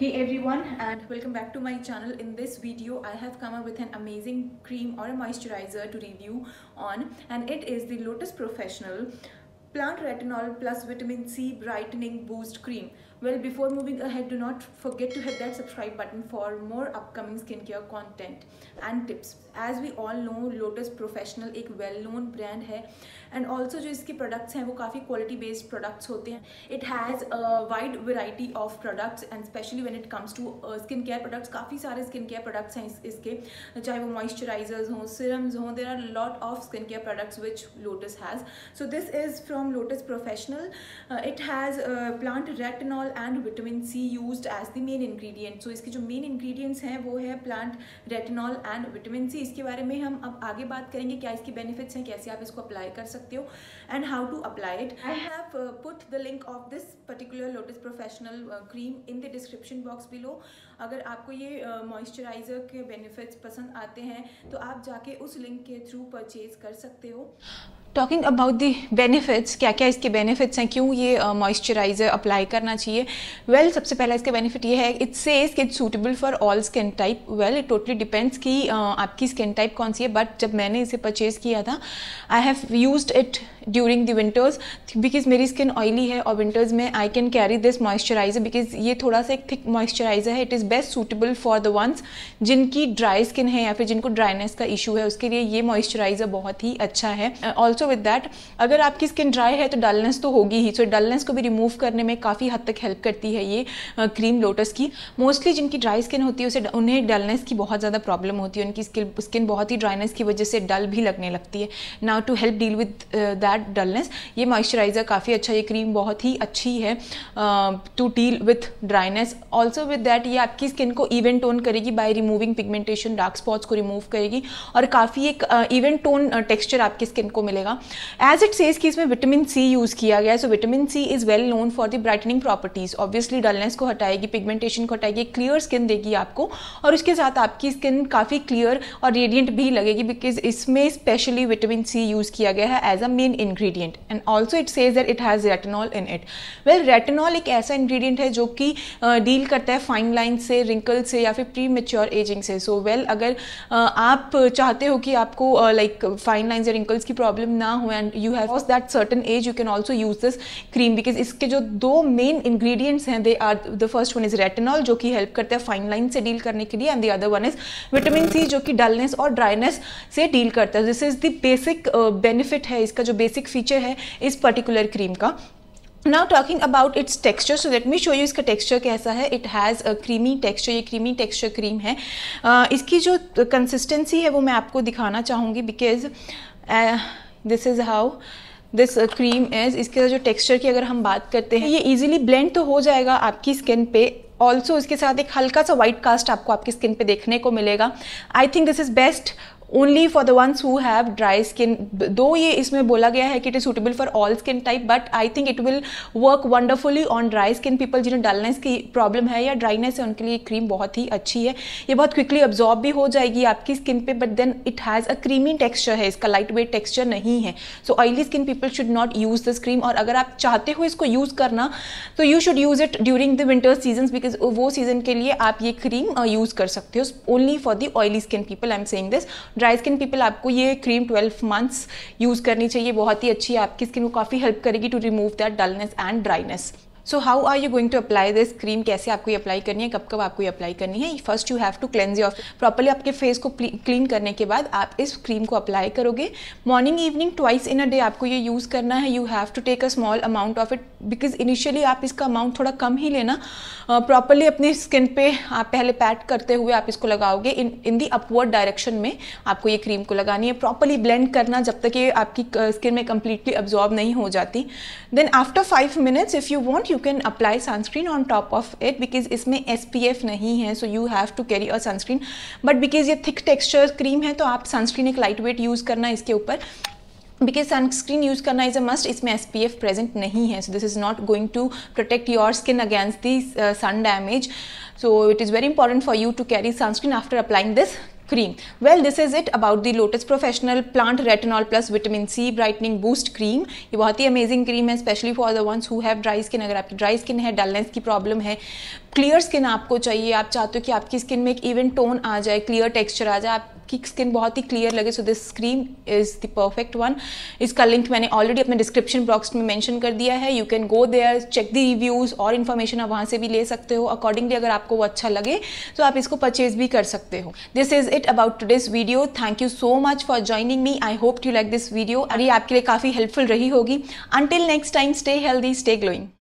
Hey everyone, and welcome back to my channel. In this video I have come up with an amazing cream or a moisturizer to review on, and it is the Lotus Professional Plant Retinol plus Vitamin C Brightening Boost Cream. Well, before moving ahead, do not forget to hit that subscribe button for more upcoming skincare content and tips. As we all know, Lotus Professional एक well known brand है, and also जो इसके products हैं वो काफ़ी quality based products होते हैं. It has a wide variety of products, and especially when it comes to skincare products, काफ़ी सारे skincare products हैं इसके, चाहे वो moisturizers हों, serums हों, there are a lot of skincare products which Lotus has. So this is from Lotus Professional. It has plant retinol and vitamin C used as the main ingredient. So इसके जो main ingredients हैं वो है plant retinol and vitamin C. इसके बारे में हम अब आगे बात करेंगे, क्या इसके benefits हैं, कैसे आप इसको अप्लाई कर सकते हो, and how to apply it. I have put the link of this particular Lotus Professional cream in the description box below. अगर आपको ये मॉइस्चराइज़र के बेनिफिट्स पसंद आते हैं तो आप जाके उस लिंक के थ्रू परचेज कर सकते हो. टॉकिंग अबाउट द बेनिफिट्स, क्या क्या इसके बेनिफिट्स हैं, क्यों ये मॉइस्चराइज़र अप्लाई करना चाहिए. वेल, सबसे पहला इसका बेनिफिट ये है, इट सेज कि it's suitable for all skin type. Well, it totally depends कि आपकी स्किन टाइप कौन सी है, बट जब मैंने इसे परचेज़ किया था, I have used it during the winters because मेरी स्किन ऑयली है और विंटर्स में I can carry this moisturiser because ये थोड़ा सा एक थिक मॉइस्चराइज़र है. It is best suitable for the ones जिनकी ड्राई स्किन है या फिर जिनको ड्राइनेस का इशू है, उसके लिए ये मॉइस्चराइज़र बहुत ही अच्छा है. ऑल्सो विद दैट, अगर आपकी स्किन ड्राई है तो डलनेस तो होगी ही, सो डलनेस को भी रिमूव करने में काफ़ी हद तक हेल्प करती है ये क्रीम लोटस की. मोस्टली जिनकी ड्राई स्किन होती है उन्हें डलनेस की बहुत ज़्यादा प्रॉब्लम होती है, उनकी स्किन बहुत ही ड्राइनेस की वजह से डल भी लगने लगती है. Now to help deal with that dullness, ये मॉइस्चराइज़र काफ़ी अच्छा, ये क्रीम बहुत ही अच्छी है to deal with dryness. Also with that, ये आपकी स्किन को इवन टोन करेगी by removing pigmentation, dark spots को रिमूव करेगी और काफ़ी एक इवन टोन टेक्सचर आपकी स्किन को मिलेगा. एज इट सेज कि इसमें विटामिन सी यूज़ किया गया है. So vitamin C is well known for the brightening properties. Obviously dullness को हटाएगी, पिगमेंटेशन को हटाएगी, क्लियर स्किन देगी आपको, और उसके साथ आपकी स्किन काफ़ी क्लियर और रेडियंट भी लगेगी बिकॉज इसमें स्पेशली विटामिन सी यूज़ किया गया है as a main ingredient. And also it says that it has retinol in it. Well, retinol एक ऐसा इंग्रेडिएंट है जो कि डील करता है फाइन लाइन से, रिंकल से या फिर प्री मेच्योर एजिंग से. सो वेल, अगर आप चाहते हो कि आपको लाइक फाइन लाइन्स या रिंकल्स की प्रॉब्लम ना हो and you have that certain age, you can also use this cream because इसके जो दो मेन इंग्रेडिएंट्स हैं, they are, the first one is retinol जो कि हेल्प करता है फाइन लाइन से डील करने के लिए, and the other one is vitamin C जो कि डलनेस और ड्राइनेस से डील करता है. This is the basic benefit है, इसका जो बेसिक फीचर है इस पर्टिकुलर क्रीम का. Now talking about its texture, so let me show you इसका texture कैसा है. It has a creamy texture, ये creamy texture cream है. इसकी जो consistency है वो मैं आपको दिखाना चाहूँगी because this is how this cream is. इसके जो टेक्सचर की अगर हम बात करते हैं, ये इजीली ब्लेंड तो हो जाएगा आपकी स्किन पे. ऑल्सो इसके साथ एक हल्का सा वाइट कास्ट आपको आपकी स्किन पे देखने को मिलेगा. I think this is best only for the ones who have dry skin. Though ये इसमें बोला गया है कि it is suitable for all skin type, but I think it will work wonderfully on dry skin people जिन्हें dullness की problem है या ड्राइनेस है, उनके लिए क्रीम बहुत ही अच्छी है. ये बहुत क्विकली अब्जॉर्ब भी हो जाएगी आपकी स्किन पे, but then it has a creamy texture है, इसका लाइट वेट टेक्सचर नहीं है. So oily skin people should not use this cream, और अगर आप चाहते हो इसको यूज़ करना तो you should use it during the winter season because वो सीजन के लिए आप ये क्रीम यूज़ कर सकते हो. Only for the oily skin people I am saying this. Dry skin people आपको ये क्रीम 12 मंथ्स यूज करनी चाहिए, बहुत ही अच्छी है, आपकी स्किन को काफी हेल्प करेगी to remove that dullness and dryness. So how are you going to apply this cream, कैसे आपको ये अप्लाई करनी है, कब कब आपको ये अप्लाई करनी है. First you have to cleanse your properly. आपके फेस को क्लीन करने के बाद आप इस क्रीम को अप्लाई करोगे. Morning evening twice in a day आपको ये यूज़ करना है. You have to take a small amount of it because initially आप इसका अमाउंट थोड़ा कम ही लेना. प्रॉपरली अपनी स्किन पे आप पहले पैट करते हुए आप इसको लगाओगे इन दी अपवर्ड डायरेक्शन में आपको ये क्रीम को लगानी है. प्रॉपरली ब्लेंड करना जब तक ये आपकी स्किन में कंप्लीटली अब्जॉर्ब नहीं हो जाती. Then after 5 minutes if you want you can apply sunscreen on top of it because इसमें SPF नहीं है, so you have to carry a sunscreen. But because ये थिक टेक्सचर क्रीम है तो आप सनस्क्रीन एक लाइट वेट यूज़ करना इसके ऊपर बिकॉज सनस्क्रीन यूज़ करना इज अ मस्ट. इसमें SPF प्रेजेंट नहीं है, so this is not going to protect your skin against the sun damage. So it is very important for you to carry sunscreen after applying this cream. Well, this is it about the Lotus Professional Plant Retinol Plus Vitamin C Brightening Boost Cream. ये बहुत ही amazing cream है, specially for the ones who have dry skin. अगर आपकी dry skin है, dullness की problem है, clear skin आपको चाहिए, आप चाहते हो कि आपकी स्किन में एक इवन टोन आ जाए, क्लियर टेक्सचर आ जाए, आपकी स्किन बहुत ही क्लियर लगे, so this cream is the perfect one. इसका लिंक मैंने ऑलरेडी अपने डिस्क्रिप्शन बॉक्स में मेंशन कर दिया है. You can go there, check the reviews और इन्फॉर्मेशन आप वहाँ से भी ले सकते हो. अकॉर्डिंगली अगर आपको वो अच्छा लगे तो आप इसको परचेज भी कर सकते हो. This is it about today's video. Thank you so much for joining me. I hope you like this video और ये आपके लिए काफ़ी हेल्पफुल रही होगी. Until next time, stay healthy, stay glowing.